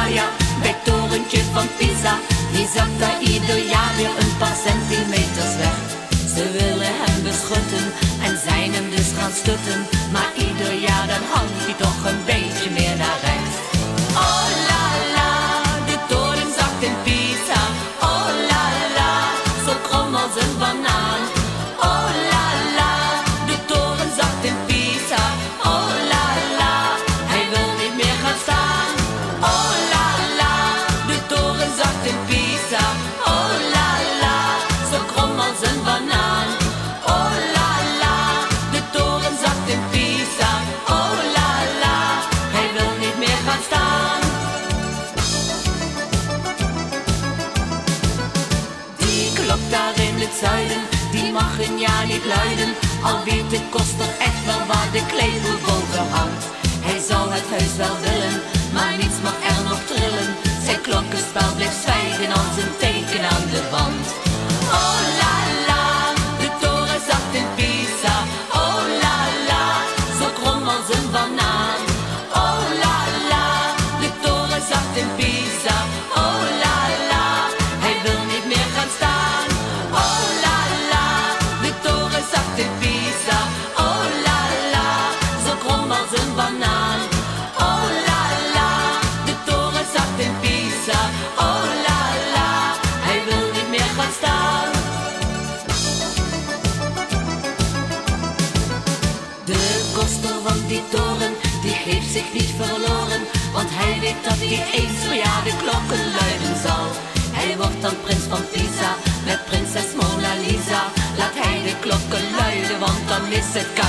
Italia, bij het torentje van Pisa. Die zakt daar ieder jaar weer een paar centimeters weg. Ze willen hem beschutten en zijn hem dus gaan stutten. Maar ieder jaar dan hangt hij toch een beetje meer naar rechts. Oh la la, de toren zakt in Pisa. Oh la la, zo krom als een banaan. Oh la la, de toren zakt in Pisa. Oh la la, hij wil niet meer gaan staan. Oh la la, de toren zakt in Pisa. Oh la la, zo krom als een banaan. Oh la la, de toren zakt in Pisa. Oh la la, hij wil niet meer gaan staan. Die klok daar in het zuiden, die mag een jaar niet luiden. Al weet de koster echt wel waar de klepel boven hangt. Hij zou het huis wel willen, maar niets mag er nog trillen. Zijn klokkenspel blijft zwijgen als een teken aan de wand. Oh la la, de toren zakt in Pisa. Oh la la, zo krom als een banaan. Oh la la, de toren zakt in Pisa. Oh la la, hij wil niet meer gaan staan. Oh la la, de toren zakt in Pisa. Oh la la, zo krom als een banaan. Oh la la, de toren zakt in Pisa. Oh la la, hij wil niet meer gaan staan. De koster van die toren, die geeft zich niet verloren. Want hij weet dat hij eens per jaar de klokken luiden zal. Hij wordt dan prins van Pisa, met prinses Mona Lisa. Laat hij de klokken luiden, want dan is het